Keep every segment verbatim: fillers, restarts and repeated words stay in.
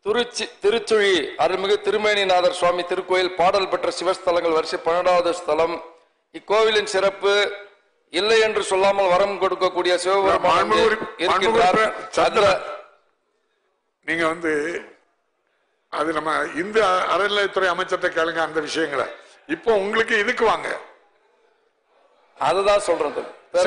திருச்சி திருச்சுழி அருள்மிகு திருமேனிநாதர் சுவாமி திருக்கோயில் பாடல் பெற்ற சிவஸ்தலங்கள் வரிசை பன்னெண்டாவது ஸ்தலம். இக்கோவிலின் சிறப்பு இல்லை என்று சொல்லாமல் வரம் கொடுக்கக்கூடிய சிவபெருமான் இருக்கின்றார். நீங்க வந்து அது நம்ம இந்து அறநிலையத்துறை அமைச்சர்கிட்ட கேளுங்க அந்த விஷயங்களை. இப்போ உங்களுக்கு இதுக்கு வாங்க, அதுதான் சொல்றேன்.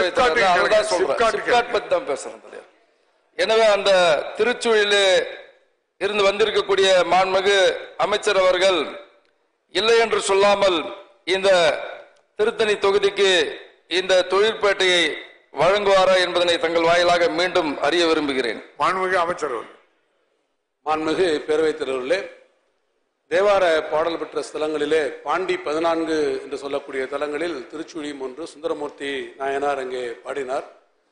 எனவே அந்த திருச்சுழிலே இருந்து வந்திருக்கக்கூடிய மாண்புமிகு அமைச்சர் அவர்கள் இல்லை என்று சொல்லாமல் இந்த திருத்தணி தொகுதிக்கு இந்த தொழிற்பேட்டையை வழங்குவாரா என்பதனை தங்கள் வாயிலாக மீண்டும் அறிய விரும்புகிறேன். மாண்புமிகு அமைச்சர் அவர்கள். மாண்புமிகு பேரவைத் தலைவர்களே, தேவார பாடல் பெற்ற ஸ்தலங்களிலே பாண்டி பதினான்கு என்று சொல்லக்கூடிய தலங்களில் திருச்சுழியும் ஒன்று. சுந்தரமூர்த்தி நாயனார் அங்கே பாடினார்.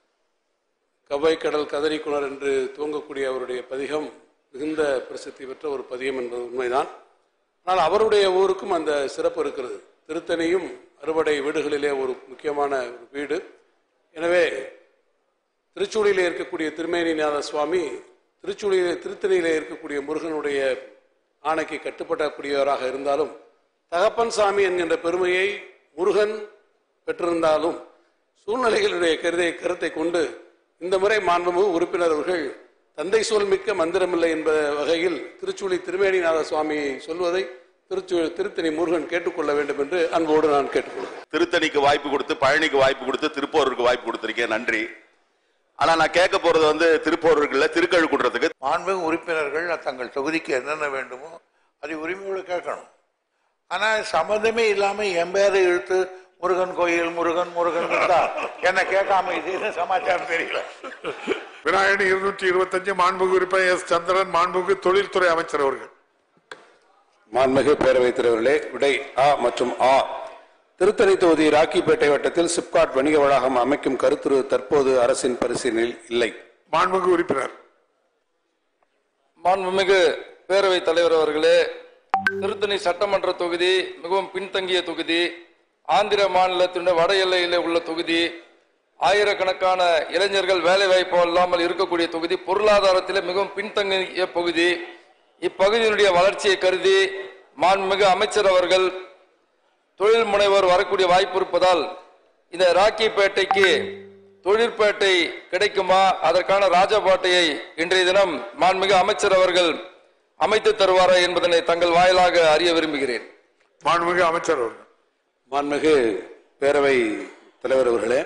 கவ்வை கடல் கதறிக்குணர் என்று துவங்கக்கூடிய அவருடைய பதிகம் மிகுந்த பிரசித்தி பெற்ற ஒரு பதிகம் என்பது உண்மைதான். ஆனால் அவருடைய ஊருக்கும் அந்த சிறப்பு இருக்கிறது. திருத்தணியும் அறுபடை வீடுகளிலே ஒரு முக்கியமான ஒரு வீடு. எனவே திருச்சூழியிலே இருக்கக்கூடிய திருமேனிநாத சுவாமி திருச்சூழியிலே திருத்தணியிலே இருக்கக்கூடிய முருகனுடைய ஆணைக்கு கட்டுப்படக்கூடியவராக இருந்தாலும் தகப்பன் சாமி என்கின்ற பெருமையை முருகன் பெற்றிருந்தாலும் சூழ்நிலைகளுடைய கருதை கருத்தை கொண்டு இந்த முறை மாண்புமிகு உறுப்பினர் அவர்கள் தந்தை சொல் மிக்க மந்திரமில்லை என்ற வகையில் திருச்சூழி திருமேனிநாத சுவாமியை சொல்வதை திருச்சூ திருத்தணி முருகன் கேட்டுக்கொள்ள வேண்டும் என்று அன்போடு நான் கேட்டுக்கொள்கிறேன். திருத்தணிக்கு வாய்ப்பு கொடுத்து, பழனிக்கு வாய்ப்பு கொடுத்து, திருப்போருக்கு வாய்ப்பு கொடுத்திருக்கேன், நன்றி. ஆனா நான் கேட்க போறது வந்து திருப்போருக்குள்ள திருக்கழுக்குன்றதுக்கு. மாண்புமிகு உறுப்பினர்கள் தங்கள் தொகுதிக்கு என்னென்ன வேண்டுமோ அதை உரிமையோடு கேட்கணும். ஆனா சம்மந்தமே இல்லாம என் பேரை இழுத்து முருகன் கோயில் முருகன் முருகன் என்ன கேட்காம இது சமாச்சாரம் தெரியல. விநாயகன் இருநூற்றி இருபத்தி அஞ்சு மாண்புமிகு உறுப்பினர் எஸ் சந்திரன், மாண்புமிகு தொழில்துறை அமைச்சர் அவர்கள். மாண்புமிகு பேரவைத் தலைவர்களே, விடை ஆ மற்றும் ஆ. திருத்தணி தொகுதி ராக்கிப்பேட்டை வட்டத்தில் சிப்காட் வணிக வளாகம் அமைக்கும் கருத்துரு தற்போது அரசின் பரிசீலனையில் இல்லை. மாண்புமிகு உறுப்பினர். மாண்புமிகு பேரவைத் தலைவர் அவர்களே, திருத்தணி சட்டமன்ற தொகுதி மிகவும் பின்தங்கிய தொகுதி. ஆந்திர மாநிலத்தினுடைய வட எல்லையிலே உள்ள தொகுதி. ஆயிரக்கணக்கான இளைஞர்கள் வேலை வாய்ப்பு இல்லாமல் இருக்கக்கூடிய தொகுதி. பொருளாதாரத்திலே மிகவும் பின்தங்கிய பகுதி. இப்பகுதியினுடைய வளர்ச்சியை கருதி மாண்புமிகு அமைச்சர் அவர்கள் தொழில் முனைவோர் வரக்கூடிய வாய்ப்பு இருப்பதால் இந்த ராக்கிப்பேட்டைக்கு தொழிற்பேட்டை கிடைக்குமா, அதற்கான ராஜபாட்டையை இன்றைய தினம் மாண்புமிகு அமைச்சர் அவர்கள் அமைத்து தருவாரா என்பதனை தங்கள் வாயிலாக அறிய விரும்புகிறேன். மாண்புமிகு அமைச்சர் அவர்கள். மாண்புமிகு பேரவை தலைவர் அவர்களே,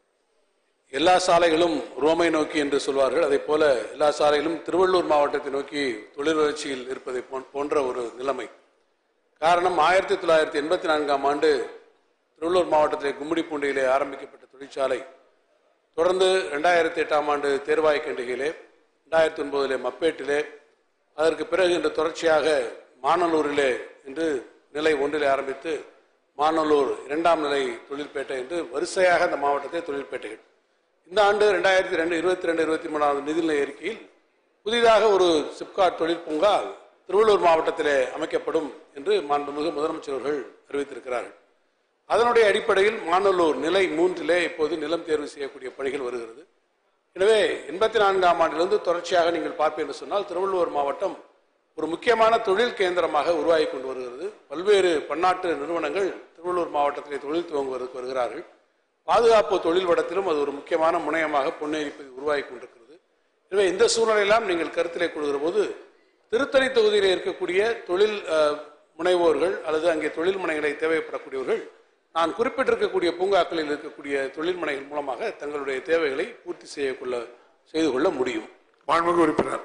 எல்லா சாலைகளும் ரோமை நோக்கி என்று சொல்வார்கள். அதே போல எல்லா சாலைகளும் திருவள்ளூர் மாவட்டத்தை நோக்கி தொழில் வளர்ச்சியில் இருப்பதை போன்ற ஒரு நிலைமை. காரணம், ஆயிரத்தி தொள்ளாயிரத்தி எண்பத்தி நான்காம் ஆண்டு திருவள்ளூர் மாவட்டத்திலே கும்மிடிப்பூண்டியிலே ஆரம்பிக்கப்பட்ட தொழிற்சாலை தொடர்ந்து ரெண்டாயிரத்தி எட்டாம் ஆண்டு தேர்வாய்க்கண்டிகையிலே, ரெண்டாயிரத்தி ஒன்பதிலே மப்பேட்டிலே, அதற்கு பிறகு இன்று தொடர்ச்சியாக மானலூரிலே என்று நிலை ஒன்றிலே ஆரம்பித்து மானலூர் இரண்டாம் நிலை தொழிற்பேட்டை என்று வரிசையாக அந்த மாவட்டத்தை தொழிற்பேட்டைகள். இந்த ஆண்டு ரெண்டாயிரத்தி ரெண்டு இருபத்தி ரெண்டு இருபத்தி மூணாவது நிதிநிலை அறிக்கையில் புதிதாக ஒரு சிப்காட் தொழில் பூங்கா திருவள்ளூர் மாவட்டத்திலே அமைக்கப்படும் என்று மாண்புமிகு முதலமைச்சர் அவர்கள் அறிவித்திருக்கிறார்கள். அதனுடைய அடிப்படையில் மானலூர் நிலை மூன்றிலே இப்போது நிலம் தேர்வு செய்யக்கூடிய பணிகள் வருகிறது. எனவே எண்பத்தி நான்காம் ஆண்டிலிருந்து தொடர்ச்சியாக நீங்கள் பார்ப்பீர்கள் என்று சொன்னால் திருவள்ளூர் மாவட்டம் ஒரு முக்கியமான தொழில் கேந்திரமாக உருவாகி கொண்டு வருகிறது. பல்வேறு பன்னாட்டு நிறுவனங்கள் திருவள்ளூர் மாவட்டத்திலே தொழில் துவங்குவதற்கு வருகிறார்கள். பாதுகாப்பு தொழில் வடத்திலும் அது ஒரு முக்கியமான முனையமாக பொன்னேறி உருவாகி கொண்டிருக்கிறது. எனவே இந்த சூழ்நிலையெல்லாம் நீங்கள் கருத்திலே கொள்கிற போது திருத்தணி தொகுதியில் இருக்கக்கூடிய தொழில் முனைவோர்கள் அல்லது அங்கே தொழில் முனைகளை தேவைப்படக்கூடியவர்கள் நான் குறிப்பிட்டிருக்கக்கூடிய பூங்காக்களில் இருக்கக்கூடிய தொழில் முனைகள் மூலமாக தங்களுடைய தேவைகளை பூர்த்தி செய்ய கொள்ள செய்து கொள்ள முடியும். மாண்புமிகு உறுப்பினர்.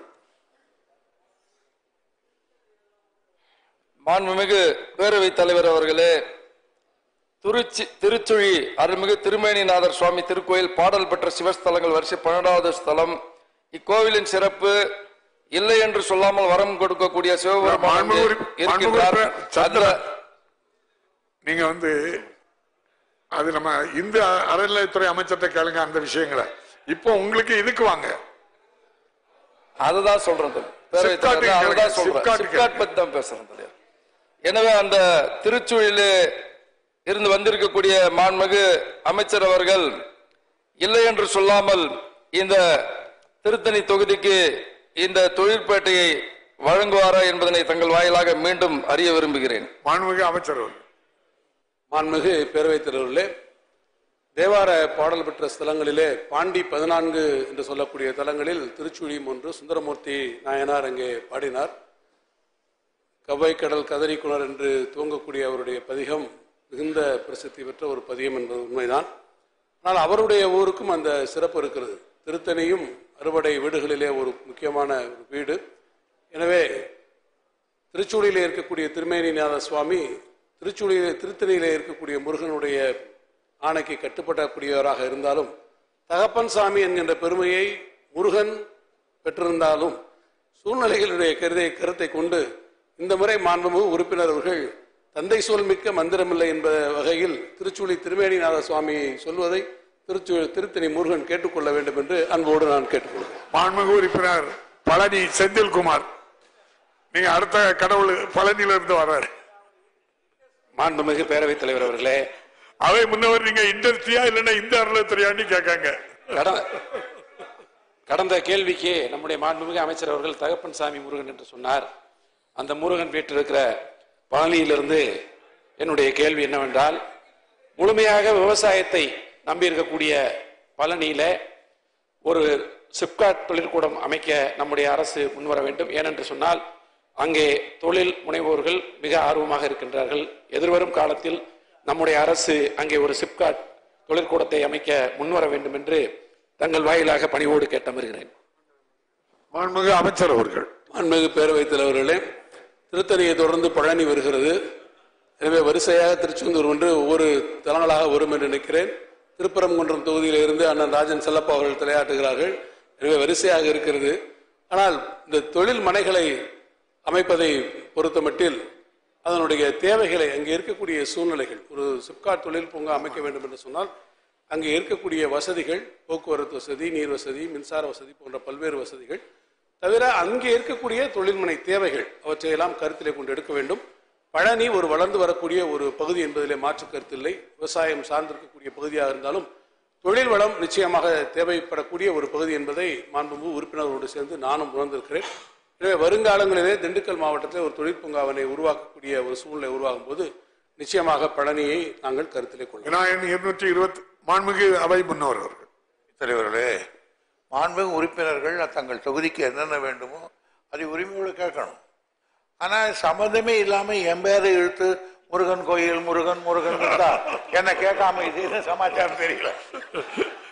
மாண்புமிகு பேரவைத் தலைவர் அவர்களே, திருச்சி திருச்சுழி அருள்மிகு திருமேனிநாதர் சுவாமி திருக்கோயில் பாடல் பெற்ற சிவஸ்தலங்கள் வரிசை பன்னெண்டாவது ஸ்தலம். இக்கோவிலின் சிறப்பு இல்லை என்று சொல்லாமல் வரம் கொடுக்கக்கூடிய சிவபெருமான் இருக்கின்றார். நீங்க வந்து அது நம்ம இந்து அறநிலையத்துறை அமைச்சர்கிட்ட கேளுங்க அந்த விஷயங்களை. இப்போ உங்களுக்கு இதுக்கு வாங்க, அதுதான் சொல்றேன். பேசுறேன். எனவே அந்த திருச்சுழியிலே இருந்து வந்திருக்கக்கூடிய மாண்புமிகு அமைச்சர் அவர்கள் இல்லை என்று சொல்லாமல் இந்த திருத்தணி தொகுதிக்கு இந்த தொழிற்பேட்டையை வழங்குவாரா என்பதனை தங்கள் வாயிலாக மீண்டும் அறிய விரும்புகிறேன். மாண்புமிகு அமைச்சர் அவர்கள். மாண்புமிகு பேரவைத் தலைவர்களே, தேவார பாடல் பெற்ற ஸ்தலங்களிலே பாண்டி பதினான்கு என்று சொல்லக்கூடிய தலங்களில் திருச்சுழியும் ஒன்று. சுந்தரமூர்த்தி நாயனார் அங்கே பாடினார். கவ்வை கடல் கதறி குணர் என்று துவங்கக்கூடிய அவருடைய பதிகம் மிகுந்த பிரசித்தி பெற்ற ஒரு பதிகம் என்பது உண்மைதான். ஆனால் அவருடைய ஊருக்கும் அந்த சிறப்பு இருக்கிறது. திருத்தணியும் அறுபடை வீடுகளிலே ஒரு முக்கியமான ஒரு வீடு. எனவே திருச்சூழியிலே இருக்கக்கூடிய திருமேனிநாத சுவாமி திருச்சூழியிலே திருத்தணியிலே இருக்கக்கூடிய முருகனுடைய ஆணைக்கு கட்டுப்படக்கூடியவராக இருந்தாலும் தகப்பன் சாமி என்கின்ற பெருமையை முருகன் பெற்றிருந்தாலும் சூழ்நிலைகளுடைய கருதை கருத்தை கொண்டு இந்த முறை மாண்புமிகு உறுப்பினர் அவர்கள் தந்தை சொல் மிக்க மந்திரமில்லை என்ற வகையில் திருச்சூழி திருமேனிநாத சுவாமியை சொல்வதை திருச்சூ திருத்தணி முருகன் கேட்டுக்கொள்ள வேண்டும் என்று அன்போடு நான் கேட்டுக்கொள்கிறேன். மாண்புமிகு உறுப்பினர் பழனி செந்தில்குமார், நீங்க அடுத்த கடவுள் பழனியிலிருந்து வர்றாரு. மாண்புமிகு பேரவைத் தலைவர் அவர்களே, அவை முன்னவர் நீங்க இண்டஸ்ட்ரியா இல்லைன்னா இந்த அறநிலையத்துறையான்னு கேட்காங்க. கடந்த கேள்விக்கு நம்முடைய மாண்புமிகு அமைச்சர் அவர்கள் தகப்பன் சாமி முருகன் என்று சொன்னார். அந்த முருகன் வீட்டிருக்கிற பழனியிலிருந்து என்னுடைய கேள்வி என்னவென்றால், முழுமையாக விவசாயத்தை நம்பி இருக்கக்கூடிய பழனியில ஒரு சிப்காட் தொழிற்கூடம் அமைக்க நம்முடைய அரசு முன்வர வேண்டும். ஏனென்று சொன்னால் அங்கே தொழில் முனைவோர்கள் மிக ஆர்வமாக இருக்கின்றார்கள். எதிர்வரும் காலத்தில் நம்முடைய அரசு அங்கே ஒரு சிப்காட் தொழிற்கூடத்தை அமைக்க முன்வர வேண்டும் என்று தங்கள் வாயிலாக பணிவோடு கேட்டமருகிறேன். மாண்புமிகு அமைச்சர் அவர்கள். மாண்புமிகு பேரவைத் தலைவர்களே, திருத்தணியை தொடர்ந்து பழனி வருகிறது. எனவே வரிசையாக திருச்செந்தூர் ஒன்று ஒவ்வொரு தலங்களாக வரும் என்று நினைக்கிறேன். திருப்பரங்குன்றம் தொகுதியில் இருந்து அண்ணன் ராஜன் செல்லப்பா அவர்கள் தலையாட்டுகிறார்கள். எனவே வரிசையாக இருக்கிறது. ஆனால் இந்த தொழில் மனைகளை அமைப்பதை பொறுத்தமட்டில் அதனுடைய தேவைகளை, அங்கே இருக்கக்கூடிய சூழ்நிலைகள், ஒரு சிப்காட் தொழில் பூங்கா அமைக்க வேண்டும் என்று சொன்னால் அங்கே இருக்கக்கூடிய வசதிகள், போக்குவரத்து வசதி, நீர் வசதி, மின்சார வசதி போன்ற பல்வேறு வசதிகள் தவிர அங்கே இருக்கக்கூடிய தொழில்முனை தேவைகள் அவற்றையெல்லாம் கருத்திலே கொண்டு எடுக்க வேண்டும். பழனி ஒரு வளர்ந்து வரக்கூடிய ஒரு பகுதி என்பதிலே மாற்று கருத்தில்லை. விவசாயம் சார்ந்திருக்கக்கூடிய பகுதியாக இருந்தாலும் தொழில் வளம் நிச்சயமாக தேவைப்படக்கூடிய ஒரு பகுதி என்பதை மாண்புமிகு உறுப்பினர்களோடு சேர்ந்து நானும் உணர்ந்திருக்கிறேன். எனவே வருங்காலங்களிலே திண்டுக்கல் மாவட்டத்தில் ஒரு தொழிற்பூங்காவனை உருவாக்கக்கூடிய ஒரு சூழ்நிலை உருவாகும் போது நிச்சயமாக பழனியை நாங்கள் கருத்திலே கொள்வோம். இருநூற்றி இருபத்தி மாண்புமிகு அவை முன்னோர் அவர்கள். தலைவர்களே, மாண்புமிகு உறுப்பினர்கள் தங்கள் தொகுதிக்கு என்னென்ன வேண்டுமோ அதை உரிமையோடு கேட்கணும். ஆனால் சம்மந்தமே இல்லாம என் பேரை இழுத்து முருகன் கோயில் முருகன் முருகன் என்ன கேட்காம இது என்ன சமாச்சாரம் தெரியல.